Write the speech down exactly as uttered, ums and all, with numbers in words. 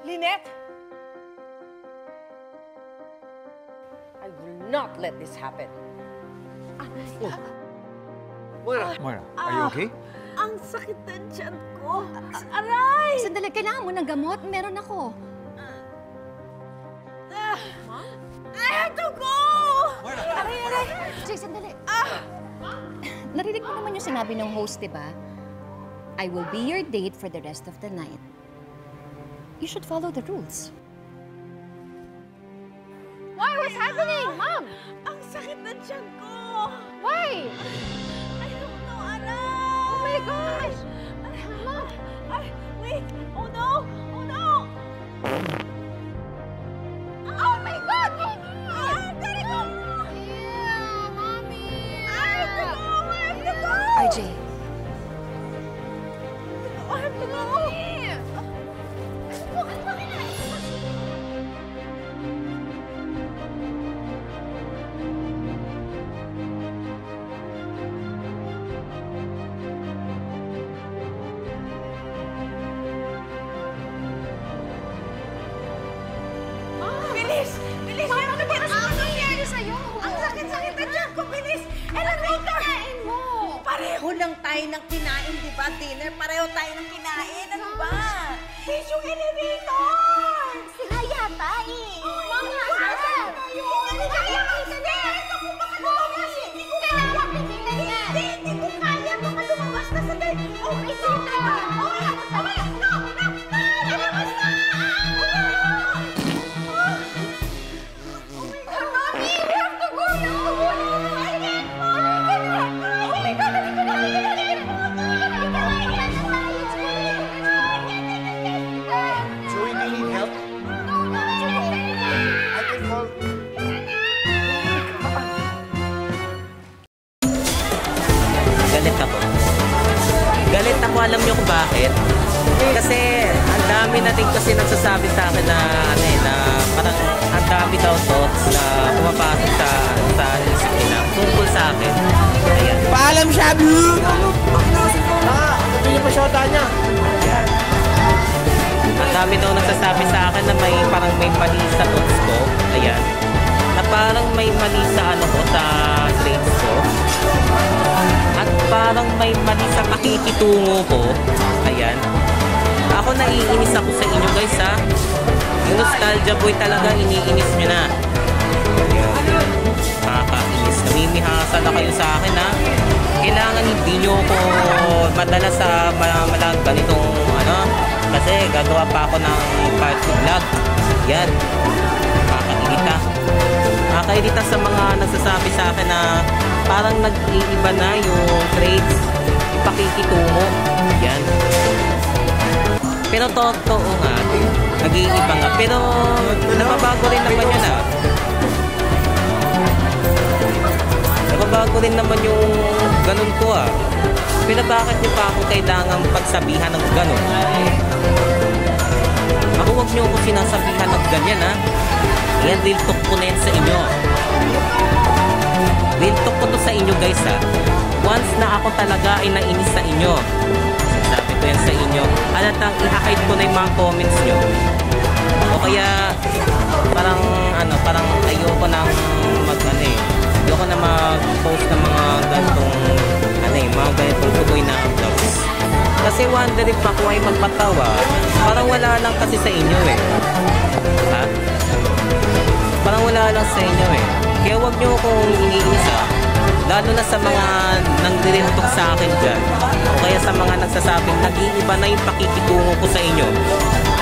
Lynette! I will not let this happen. Oh. Moira, Moira, are you okay? Ang sakit ng tiyan ko. Aray! Sandali, kailangan mo ng gamot. Meron ako. Ah! I have to go! Moira! Aray, aray! Jay, sandali. Ah! Narinig mo naman yung sinabi ng host, di ba? I will be your date for the rest of the night. You should follow the rules. Why? What's happening, Mom? Ang sakit ng tiyan ko. Why? I don't know, aray! Oh my gosh! Mom! Ay, wait! Oh no! Oh no! Oh my God, Mommy! Ah, gotta go! Yeah, Mommy! I have to go! I have to go! R J. I have to go! Bilis! Bilis! Meron na bilis! Ano nangyari sa'yo? Ang sakit-sakit na dyan ko! Bilis! Elevator! Kinain mo! Pareho lang tayo ng kinain, di ba? Dinner, pareho tayo ng kinain. Ano ba? Please, yung elevator! Sila yata eh! Mami, asan? Hindi kaya kita na! Ito ko baka lumabas! Hindi ko kaya! Hindi! Hindi ko kaya! Baka lumabas na sa dahil! Okay, sige! Okay! Tama! No! No! No! Lumabas na! Mami, we have to go now! I can't go! Oh my God! Halika na! Halika na! Halika na! Zoe, do you need help? I can call... Galit ako. Galit ako, alam niyo kung bakit? Kasi ang dami na din kasi nagsasabi sa akin na ano eh, na parang ang dami daw thoughts na pumapasok sa sa isip nila tungkol sa akin. Ayan. Paalam siya, Blue! Ah, ano yung pasyota niya? Ang dami daw nagsasabi sa akin na may parang may mali sa thoughts ko. Ayan. Na parang may mali sa ano ko, sa traits ko. At parang may mali sa pakikitungo ko. Ayan. Ako naiinis ako sa inyo guys ha. Yung nostalgia boy talaga iniinis nyo na. Ayan. Nakakainis. Namimihasa na kayo sa akin ha. Kailangan hindi nyo ako madala sa malang ganitong ano. Kasi gagawa pa ako ng party vlog. Yan. Nakakairita. Nakakairita sa mga nagsasabi sa akin na parang nag-iiba na yung traits, yung pakikitungo. Yan. Pero totoo nga, nag-iiba nga. Pero nababago rin naman yun ah. Nababago rin naman yung ganun ko ah. Pero bakit niyo pa ako kailangang pagsabihan ng ganun? Ako huwag niyo ako sinasabihan ng ganyan ha. Yan, real talk ko na yan sa inyo. Real talk ko to sa inyo guys ha. Once na ako talaga ay nainis sa inyo, sabi ko yan sa inyo, halatang i-hide ko na yung mga comments nyo. O kaya parang ano, parang ayoko nang mag ano eh. Ayoko na mag-post ng mga ganitong ano eh, mga ganitong tuloy na vlogs. Kasi wonder if ako ay magpatawa, parang wala lang kasi sa inyo eh. Ha? Parang wala lang sa inyo eh. Kaya wag nyo akong iniinis ha. Lalo na sa mga nangdirintok sa akin dyan. O kaya sa mga nagsasabing nag-iiba na yung pakikitungo ko sa inyo.